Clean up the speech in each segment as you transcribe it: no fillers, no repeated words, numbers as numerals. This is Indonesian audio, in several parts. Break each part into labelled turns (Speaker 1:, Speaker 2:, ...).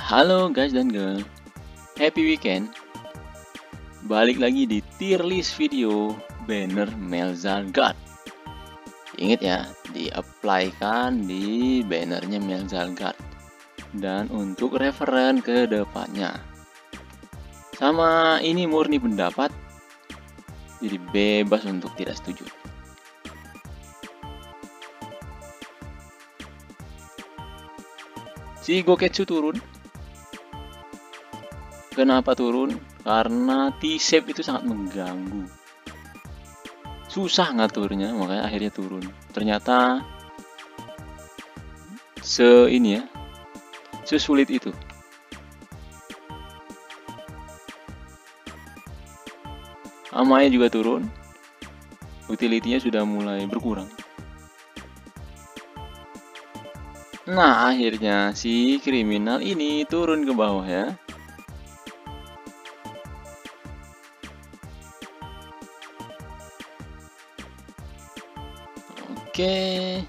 Speaker 1: Halo guys dan girl, happy weekend. Balik lagi di tier list video banner Melzalgard. Ingat ya, di-apply-kan di bannernya Melzalgard. Dan untuk referen ke depannya. Sama ini murni pendapat, jadi bebas untuk tidak setuju. Si Goketsu turun. Kenapa turun? Karena T-shape itu sangat mengganggu. Susah ngaturnya, makanya akhirnya turun. Ternyata sesulit itu. Amaya juga turun. Utility-nya sudah mulai berkurang. Nah, akhirnya si kriminal ini turun ke bawah ya. Oke.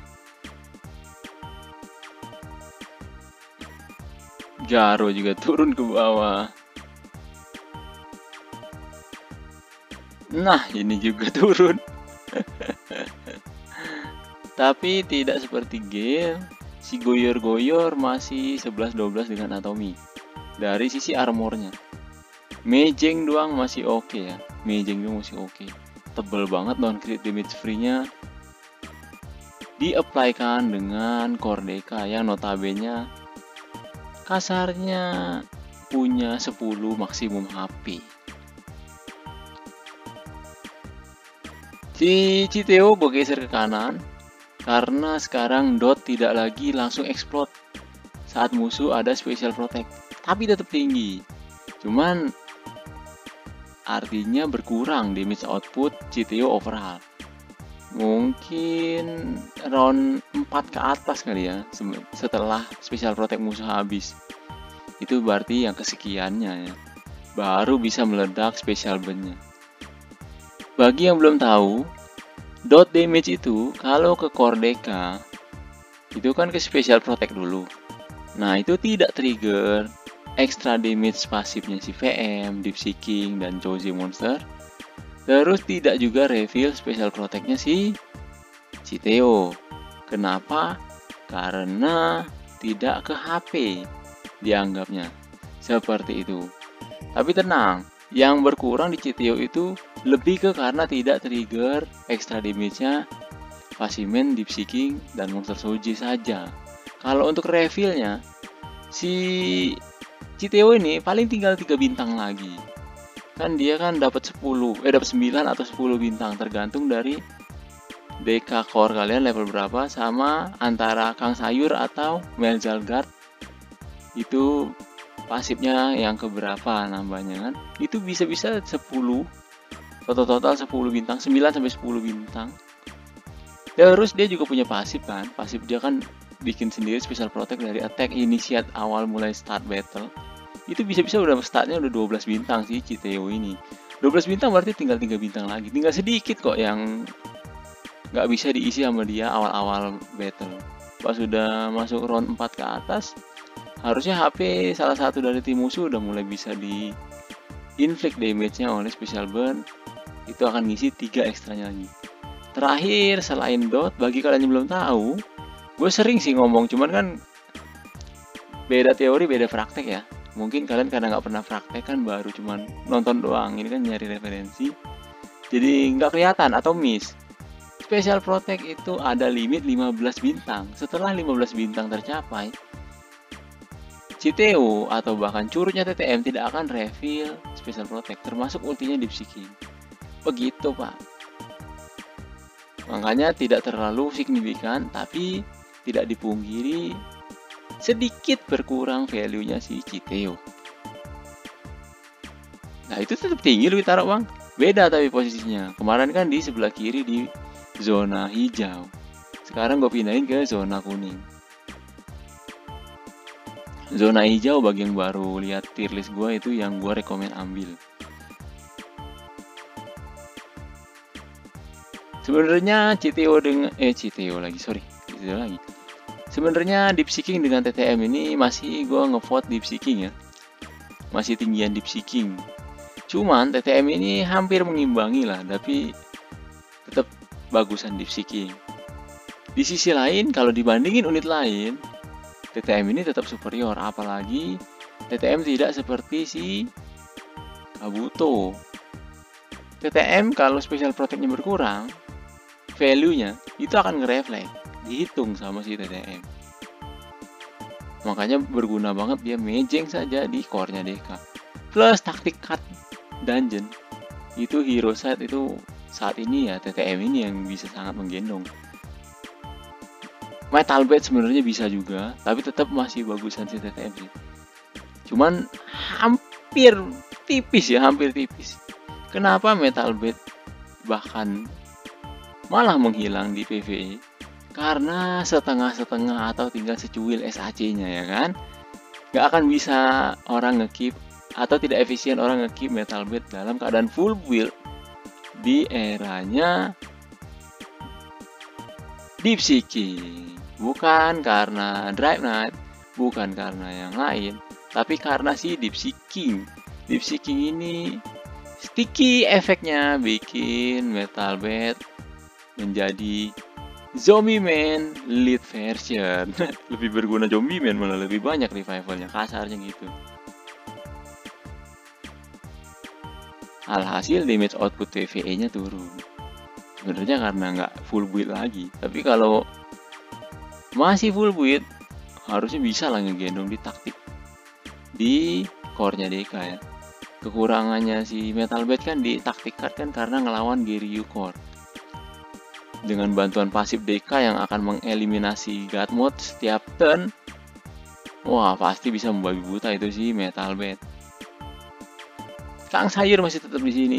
Speaker 1: Jaro juga turun ke bawah. Nah, ini juga turun. Tapi tidak seperti Gale, si Goyor-Goyor masih 11-12 dengan Atomi. Dari sisi armornya. Mejeng doang masih oke ya. Mejeng doang masih oke. Tebel banget non-crit damage free-nya. Di-apply-kan dengan Kordeka yang notabene kasarnya punya 10 maksimum HP. Si Citeo gue geser ke kanan karena sekarang dot tidak lagi langsung explode saat musuh ada special protect, tapi tetap tinggi. Cuman artinya berkurang damage output Citeo overall. Mungkin round 4 ke atas kali ya setelah special protect musuh habis. Itu berarti yang kesekiannya ya. Baru bisa meledak special burn-nya. Bagi yang belum tahu, dot damage itu kalau ke Kordeka itu kan ke special protect dulu. Nah, itu tidak trigger extra damage pasifnya si VM, Deep Seeking, dan Chozi Monster. Terus tidak juga reveal special protect-nya si Citeo. Kenapa? Karena tidak ke HP dianggapnya. Seperti itu. Tapi tenang, yang berkurang di Citeo itu lebih ke karena tidak trigger extra damage-nya Pasimen, Deep Seeking, dan Monster Soji saja. Kalau untuk reveal-nya, si Citeo ini paling tinggal 3 bintang lagi. Kan dia kan dapat 9 atau 10 bintang tergantung dari DK core kalian level berapa sama antara Kang Sayur atau Melzalgard itu pasifnya yang keberapa nambahnya kan. Itu bisa-bisa 10 total 10 bintang, 9 sampai 10 bintang. Terus dia juga punya pasif kan. Pasif dia kan bikin sendiri special protect dari attack initiate awal mulai start battle. Itu bisa-bisa udah startnya udah 12 bintang sih Citeo ini. 12 bintang berarti tinggal 3 bintang lagi. Tinggal sedikit kok yang nggak bisa diisi sama dia awal-awal battle. Pas sudah masuk round 4 ke atas, harusnya HP salah satu dari tim musuh udah mulai bisa di inflict damage-nya oleh special burn. Itu akan ngisi 3 ekstranya lagi. Terakhir, selain dot, bagi kalian yang belum tahu, gue sering sih ngomong, cuman kan beda teori, beda praktek ya. Mungkin kalian karena nggak pernah praktek kan baru cuman nonton doang, ini kan nyari referensi. Jadi nggak kelihatan atau miss. Special Protect itu ada limit 15 bintang. Setelah 15 bintang tercapai, Citeo atau bahkan curutnya TTM tidak akan reveal Special Protect, termasuk ultinya Deep Seeking. Begitu pak. Makanya tidak terlalu signifikan, tapi tidak dipungkiri sedikit berkurang value-nya si Citeo. Nah itu tetap tinggi lu taruh bang. Beda tapi posisinya. Kemarin kan di sebelah kiri di zona hijau. Sekarang gue pindahin ke zona kuning. Zona hijau bagi yang baru lihat tier list gue itu yang gue rekomen ambil. Sebenarnya Citeo lagi. Sebenarnya deep seeking dengan TTM ini masih gue ngevote deep seeking ya, masih tinggian deep seeking. Cuman TTM ini hampir mengimbangi lah, tapi tetap bagusan deep seeking. Di sisi lain, kalau dibandingin unit lain, TTM ini tetap superior, apalagi TTM tidak seperti si Kabuto. TTM kalau special protect-nya berkurang, value-nya itu akan nge-reflect, dihitung sama si TTM. Makanya berguna banget dia mejeng saja di core-nya DK. Plus taktik cut dungeon. Itu hero set itu saat ini ya TTM ini yang bisa sangat menggendong. Metal Bed sebenarnya bisa juga, tapi tetap masih bagusan si TTM sih. Cuman hampir tipis ya, hampir tipis. Kenapa Metal Bed bahkan malah menghilang di PvE? Karena setengah-setengah atau tinggal secuil SAC-nya ya kan? Gak akan bisa orang ngekeep atau tidak efisien orang ngekeep Metal Bed dalam keadaan full build di eranya Deep Seeking. Bukan karena Drive Night, bukan karena yang lain, tapi karena si Deep Seeking. Deep Seeking ini sticky efeknya bikin Metal Bed menjadi Zombie Man lead version. Lebih berguna Zombie Man, malah lebih banyak revivalnya, kasarnya gitu. Alhasil damage output PvE nya turun. Sebenarnya karena nggak full build lagi, tapi kalau masih full build harusnya bisa lah ngegendong di taktik di core-nya DK ya. Kekurangannya si Metal Bed kan di taktik card kan karena ngelawan Giryu Core. Dengan bantuan pasif DK yang akan mengeliminasi God Mode setiap turn, wah pasti bisa membabi buta itu si Metal Bed. Kang Sayur masih tetap di sini.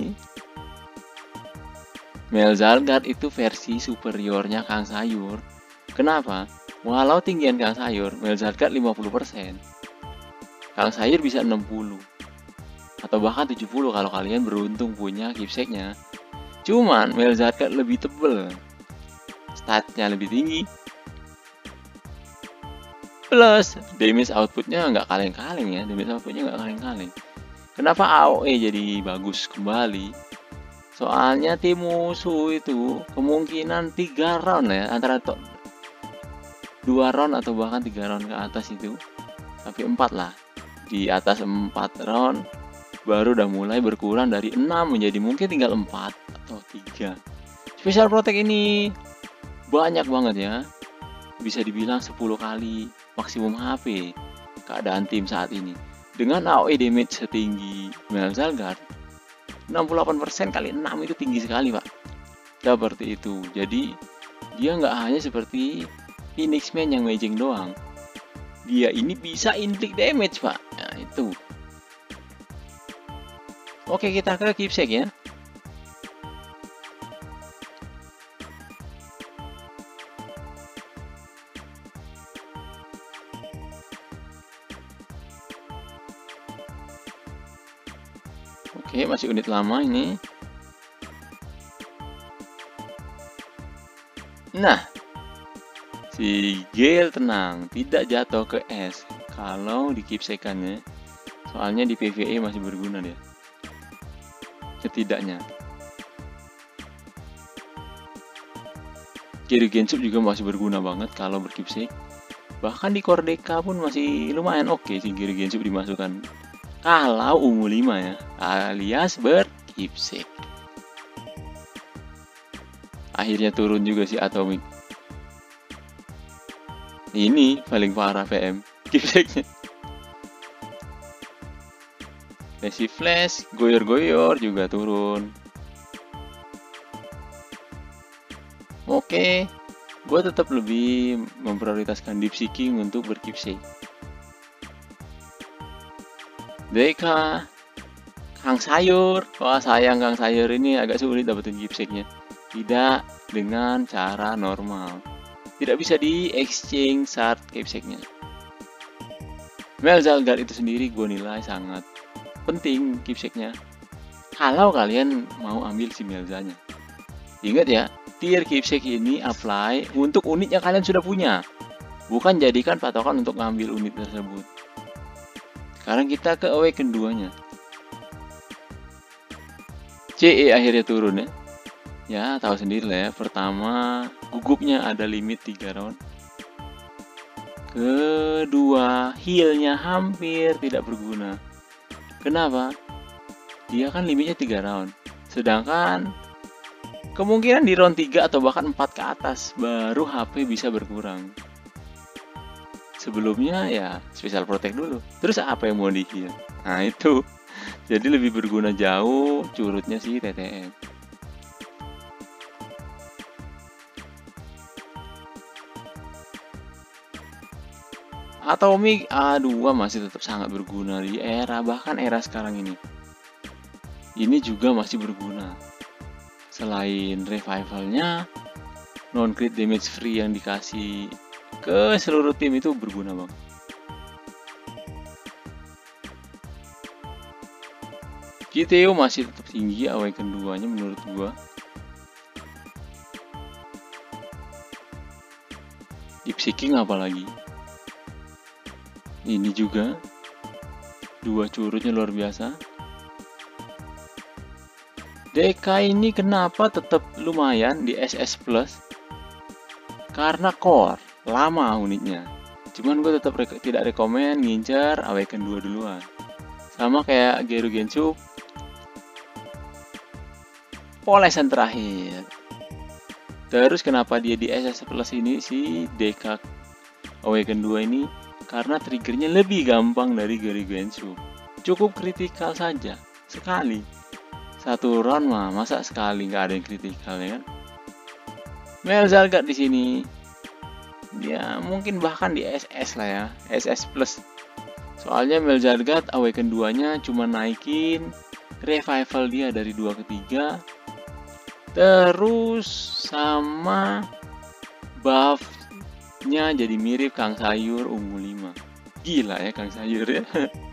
Speaker 1: Melzalgard itu versi superiornya Kang Sayur. Kenapa? Walau tinggian Kang Sayur, Melzalgard 50%. Kang Sayur bisa 60. Atau bahkan 70 kalau kalian beruntung punya keepsake-nya. Cuman Melzalgard lebih tebel, statnya lebih tinggi, plus damage outputnya nggak kaleng-kaleng ya, damage outputnya nggak kaleng-kaleng. Kenapa AOE jadi bagus kembali? Soalnya tim musuh itu kemungkinan 3 round ya, antara 2 round atau bahkan 3 round ke atas itu, sampai 4 lah. Di atas 4 round baru udah mulai berkurang dari 6 menjadi mungkin tinggal 4 atau 3. Special Protect ini banyak banget ya, bisa dibilang 10 kali maksimum HP keadaan tim saat ini. Dengan AOE damage setinggi Melzalgard, 68% kali 6 itu tinggi sekali pak. Seperti itu. Jadi dia nggak hanya seperti Phoenix Man yang mejeng doang, dia ini bisa inflict damage pak. Nah itu. Oke, kita ke keepsake ya. Oke, masih unit lama ini. Nah, si Gale tenang, tidak jatuh ke es kalau di keepsake-annya. Soalnya di PvE masih berguna dia. Setidaknya Kiri Gensup juga masih berguna banget kalau berkeepsake. Bahkan di core DK pun masih lumayan oke sih Kiri Gensup dimasukkan kalau ungu 5 ya, alias berkeepsake. Akhirnya turun juga si Atomic. Ini paling parah PM keepsake-nya. Resi Flash, goyor-goyor juga turun. Oke, gue tetap lebih memprioritaskan Deep Seeking untuk berkeepsake. DK Kang Sayur, wah sayang Kang Sayur ini agak sulit dapetin keepsake-nya. Tidak dengan cara normal. Tidak bisa di exchange saat keepsake-nya. Melzalgard itu sendiri gue nilai sangat penting keepsake-nya kalau kalian mau ambil si Melzanya. Ingat ya, tier keepsake ini apply untuk unit yang kalian sudah punya. bukan jadikan patokan untuk ngambil unit tersebut. Sekarang kita ke awaken 2-nya. CE akhirnya turun ya. Ya, tahu sendiri lah ya. Pertama, gugupnya ada limit 3 round. Kedua, healnya hampir tidak berguna. Kenapa? Dia kan limitnya 3 round. Sedangkan kemungkinan di round 3 atau bahkan 4 ke atas baru HP bisa berkurang. Sebelumnya ya special protect dulu. Terus apa yang mau di heal? Nah itu. Jadi lebih berguna jauh curutnya si TTM. Atomic A2 masih tetap sangat berguna di bahkan era sekarang ini. Ini juga masih berguna. Selain revivalnya, non-crit damage free yang dikasih ke seluruh tim itu berguna banget. GTO masih tetap tinggi awaken 2-nya menurut gua. Deep Seeking apalagi. Ini juga 2 curutnya luar biasa. DK ini kenapa tetap lumayan di SS Plus? Karena core, lama unitnya. Cuman gue tetap tidak rekomen ngincer awaken 2 duluan. Sama kayak Geru Genshu, polesan terakhir. Terus kenapa dia di SS Plus ini si DK awaken 2 ini? Karena triggernya lebih gampang dari Geru Genshu. Cukup kritikal saja, sekali. Satu round mah, masa sekali nggak ada yang kritikal ya kan? Melzalgard di sini, dia mungkin bahkan di SS lah ya, SS Plus. Soalnya Melzalgard awaken 2-nya cuma naikin revival dia dari 2 ke 3, terus sama buff-nya jadi mirip Kang Sayur ungu 5. Gila ya Kang Sayur ya.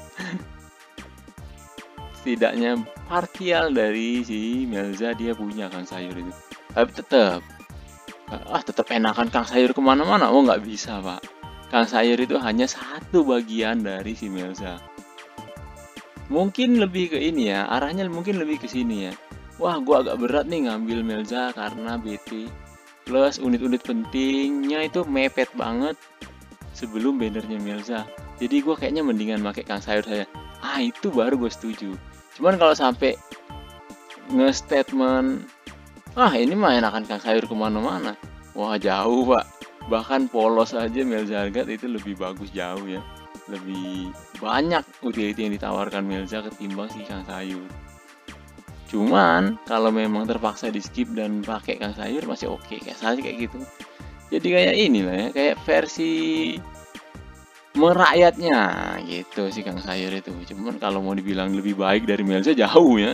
Speaker 1: Setidaknya partial dari si Melza dia punya Kang Sayur itu. Tapi tetap enakan Kang Sayur kemana-mana. Oh nggak bisa pak. Kang Sayur itu hanya satu bagian dari si Melza. Mungkin lebih ke ini ya, arahnya mungkin lebih ke sini ya. Wah gua agak berat nih ngambil Melza karena BT plus unit-unit pentingnya itu mepet banget sebelum bannernya Melza. Jadi gua kayaknya mendingan pakai Kang Sayur saya. Itu baru gue setuju. Cuman kalau sampai nge-statement ini mah enakan Kang Sayur kemana-mana, wah jauh pak. Bahkan polos aja Melzalgard itu lebih bagus jauh ya. Lebih banyak utility yang ditawarkan Melza ketimbang si Kang Sayur. Cuman kalau memang terpaksa di skip dan pakai Kang Sayur masih oke, kayak saya kayak gitu. Jadi kayak inilah ya, kayak versi merakyatnya gitu sih Kang Sayur itu. Cuman kalau mau dibilang lebih baik dari Melza jauh ya.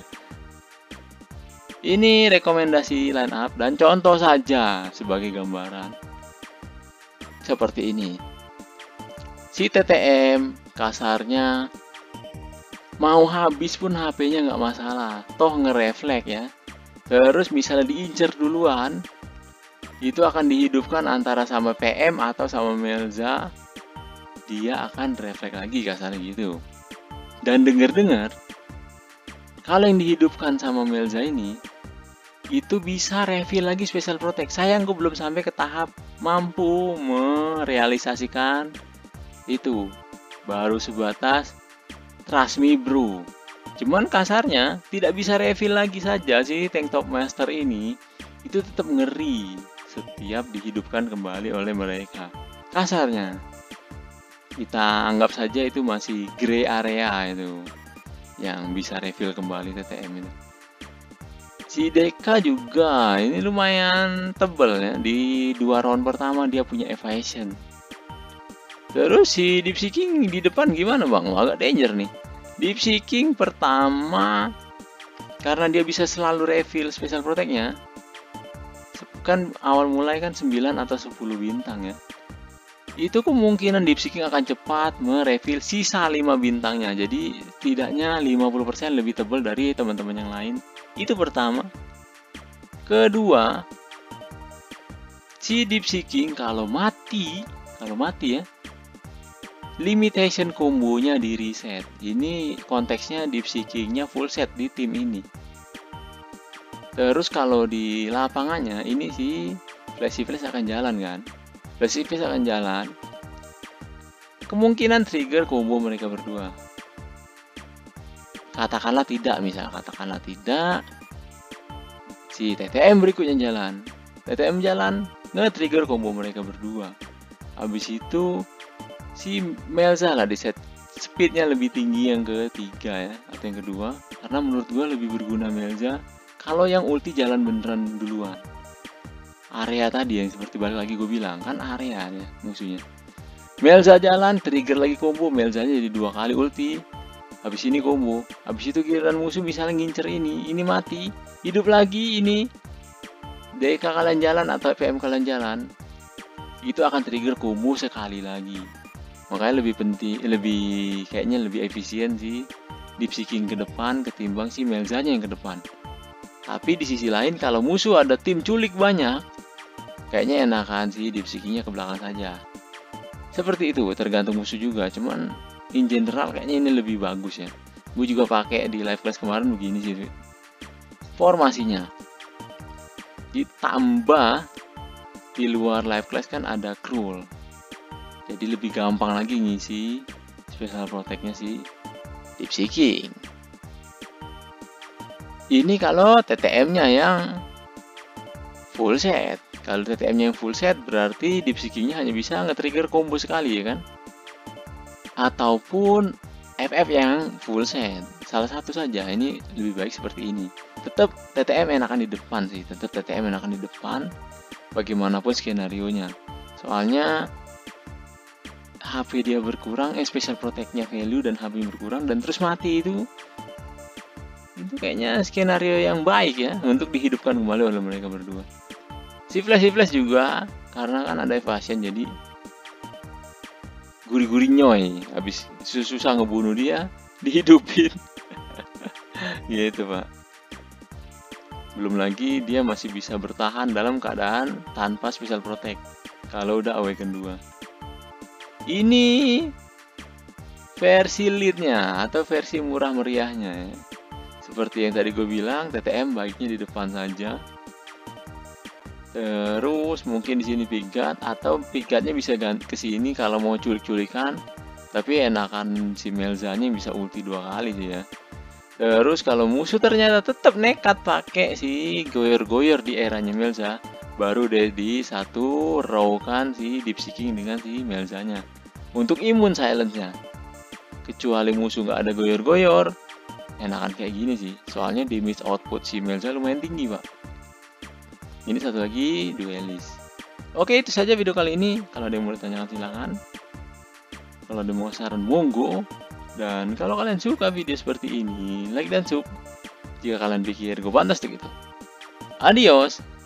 Speaker 1: Ini rekomendasi line up dan contoh saja sebagai gambaran. Seperti ini. Si TTM kasarnya mau habis pun HP-nya nggak masalah. Toh ngereflek ya. Terus misalnya diincer duluan, itu akan dihidupkan antara sama PM atau sama Melza. Dia akan refleks lagi kasarnya gitu. Dan dengar-dengar kalau yang dihidupkan sama Melza ini itu bisa refill lagi special protect. Sayang gue belum sampai ke tahap mampu merealisasikan itu. Baru sebatas trust me bro. Cuman kasarnya tidak bisa refill lagi saja sih tank top master ini. Itu tetap ngeri setiap dihidupkan kembali oleh mereka. Kasarnya kita anggap saja itu masih gray area itu yang bisa refill kembali TTM itu. Si DK juga ini lumayan tebel ya, di 2 round pertama dia punya evasion. Terus si Deep Seeking di depan gimana bang? Agak danger nih. Deep Seeking pertama karena dia bisa selalu refill special protect-nya. Kan awal mulai kan 9 atau 10 bintang ya. Itu kemungkinan Deep Seeking akan cepat merefill sisa 5 bintangnya. Jadi tidaknya 50% lebih tebal dari teman-teman yang lain. Itu pertama. Kedua, si Deep Seeking kalau mati Kalau mati ya, limitation kombonya di reset. Ini konteksnya Deep Seeking-nya full set di tim ini. Terus kalau di lapangannya ini sih Flashy Flash akan jalan kan. Flashy Flash akan jalan. Kemungkinan trigger combo mereka berdua. Katakanlah tidak, misal katakanlah tidak. Si TTM berikutnya jalan. TTM jalan, nge-trigger combo mereka berdua. Habis itu si Melza lah di set speednya lebih tinggi yang ketiga ya, atau yang kedua, karena menurut gue lebih berguna Melza kalau yang ulti jalan beneran duluan. Area tadi yang seperti balik lagi gue bilang kan, area ya musuhnya. Melza jalan, trigger lagi combo, Melzanya jadi 2 kali ulti. Habis ini combo, habis itu giliran musuh misalnya ngincer ini mati, hidup lagi ini. DK kalian jalan atau FM kalian jalan, itu akan trigger combo sekali lagi. Makanya lebih penting, kayaknya lebih efisien sih Deep Seeking ke depan ketimbang si Melzanya yang ke depan. Tapi di sisi lain kalau musuh ada tim culik banyak, kayaknya enakan sih Deep Seeking-nya ke belakang saja. Seperti itu, tergantung musuh juga. Cuman in general kayaknya ini lebih bagus ya. Gue juga pakai di live class kemarin begini sih formasinya. Ditambah di luar live class kan ada cruel, jadi lebih gampang lagi ngisi special protect-nya si Deep Seeking. Ini kalau TTM-nya yang full set. Kalau TTM-nya yang full set berarti Deep Seeking-nya hanya bisa nge-trigger combo sekali ya kan. Ataupun FF yang full set. Salah satu saja, ini lebih baik seperti ini. Tetap TTM enakan di depan sih, tetap TTM enakan di depan bagaimanapun skenario-nya. Soalnya HP dia berkurang, special protect-nya value dan HP berkurang dan terus mati itu kayaknya skenario yang baik ya untuk dihidupkan kembali oleh mereka berdua. Si Flash juga karena kan ada evasion jadi gurih-gurih nyoy, habis susah ngebunuh dia dihidupin. Gitu pak. Belum lagi dia masih bisa bertahan dalam keadaan tanpa special protect kalau udah awaken 2. Ini versi lead-nya atau versi murah meriahnya ya. Seperti yang tadi gue bilang, TTM baiknya di depan saja. Terus mungkin di sini pikat, atau pikatnya bisa ganti ke sini kalau mau culik-culikan. Tapi enakan si Melzanya bisa ulti 2 kali sih ya. Terus kalau musuh ternyata tetap nekat pakai si goyor-goyor di eranya Melza, baru deh di satu row kan si Deep Seeking dengan si Melzanya untuk imun silence-nya. Kecuali musuh nggak ada goyor-goyor, enakan kayak gini sih. Soalnya damage output si Melza lumayan tinggi pak. Ini satu lagi duelist. Oke, itu saja video kali ini. Kalau ada yang mau ditanyakan silakan. Kalau ada mau saran monggo. Dan kalau kalian suka video seperti ini, like dan sub. Jika kalian pikir gue pantas tuh gitu. Adios.